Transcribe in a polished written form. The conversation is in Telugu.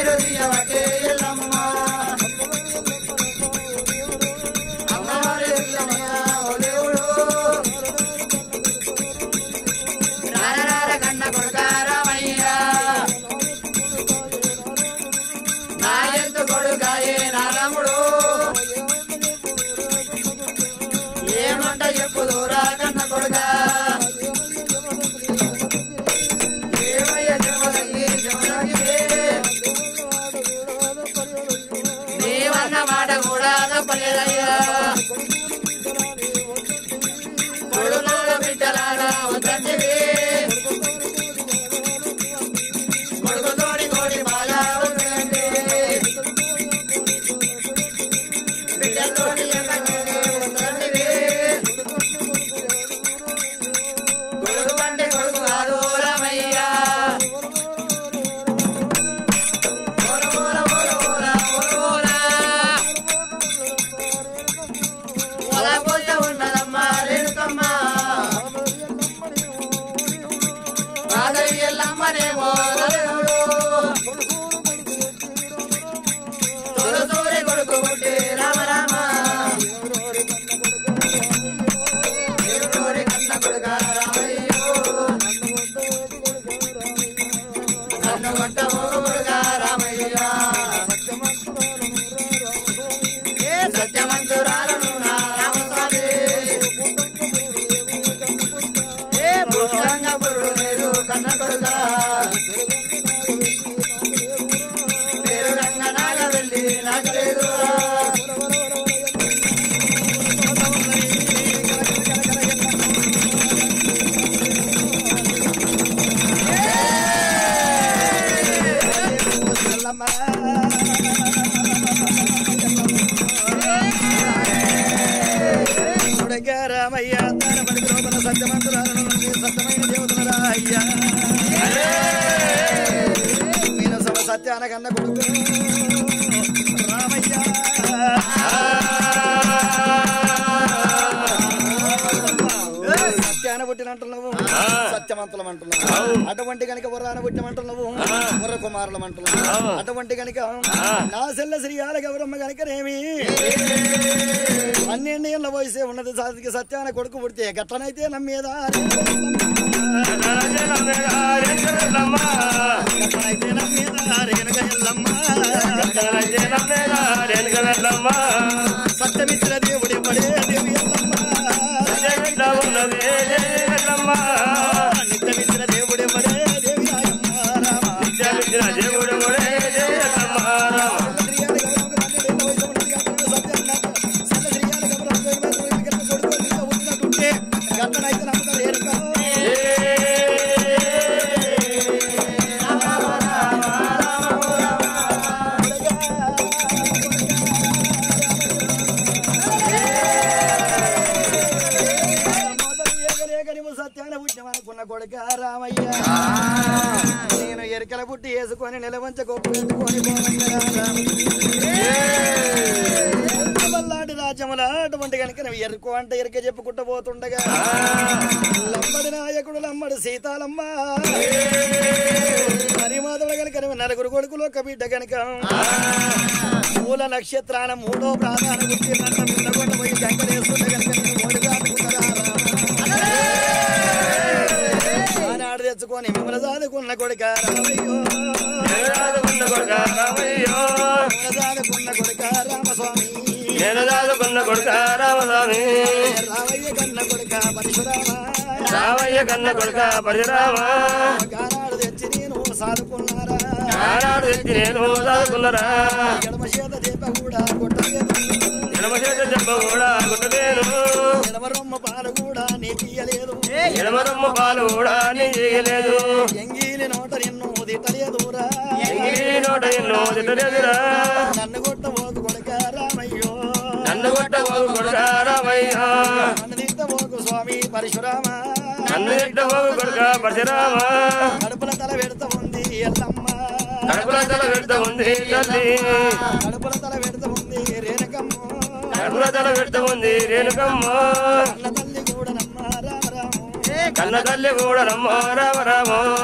రామయ్య తారపడి లోపల సత్యమంతురాలను సత్యమైన దేవతలరాయ్యా నేను సమ సత్యాన కన్న కొడుకు రామయ్య సత్యాన పుట్టినంటున్నావు సత్యమంతులం అంటున్నావు అటువంటి కనుక వరాన పుట్టినమంటున్నావు వర కుమారులం అంటున్నావు అటువంటి కనుక నా సెల్ల శ్రీయాల గౌరమ్మ కనుకనేమి 12 ఏళ్ల వయసే ఉన్నది సాధికి సత్యాన కొడుకు పుడితే గట్లనైతే నమ్మేదా సత్యమిత్ర దేవుడి పడే దేవి నిత్యమిత్ర దేవుడి పడే దేవి దేవుడు గట్లనైతే నమ్ముతారు సత్యాన పుట్టినమనుకున్న కొడుక రామయ్య నేను ఎరికల పుట్టి వేసుకొని నిలవంచ గొప్ప పెట్టుకొని బల్లాటి రాజ్యముల అటువంటి కనుక నువ్వు ఎరుకు అంటే ఎరుక చెప్పుకుంటూ పోతుండగా లమ్మడి నాయకుడు లమ్మడి సీతాలమ్మ హరిమాధవుడు కనుక నువ్వు 9 కొడుకులు ఒక బిడ్డ కనుక మూల నక్షత్రాన 3వ ప్రాధాన గుర్తినట్టు పోయి గంగలేస్తుండే కనుక ఓడిగా అనుకుంటారా ఆనాడు తెచ్చుకొని మిమ్మల్ని చదువుకున్న కొడుక రామస్వామి రావయ్య కన్న కొడుక పరశురామ రావయ్య కన్న కొడుక పరశురామ ఆనాడు తెచ్చి నేను సాదుకున్నారా ఎడమ చేత దెబ్బ కూడా కొట్టలేదు ఎడమ రొమ్మ పాలు కూడా నీ తీయలేదు ఎంగిలి నోట నిన్ను తిట్టలేదురా నన్ను కొట్టబోకు కొడుక రామయ్యో నన్ను తిట్టబోకు స్వామి పరశురామ కడుపుల తల పెడత ఉంది ఎల్లమ్మ కడుపుల తల పెడత ఉంది రేణుకమ్మ కన్న తల్లి కూడా నమ్మ రామ రామ